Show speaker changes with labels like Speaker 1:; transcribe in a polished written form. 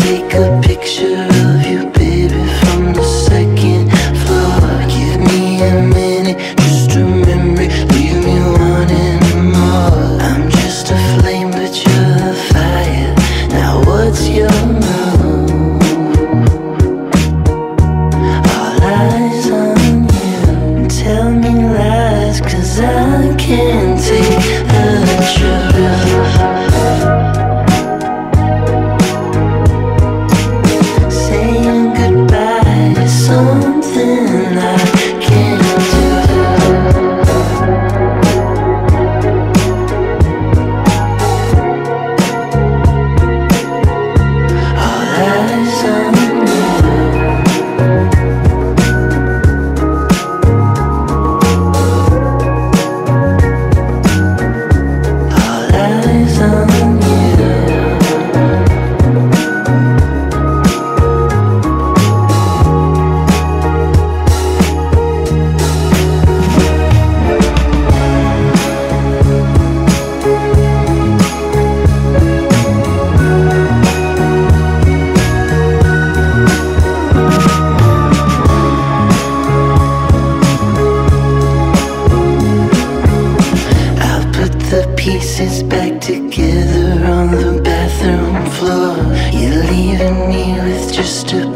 Speaker 1: take a picture of you, baby, from the second floor. Give me a minute, just a memory, leave me wanting more. I'm just a flame, but you're the fire. Now what's your move? All eyes on you. Tell me lies, 'cause I can't take the truth. Saying goodbye is something I can't do. All eyes on you. All eyes on you. I'll put the pieces back together on the bathroom floor. You're leaving me with just a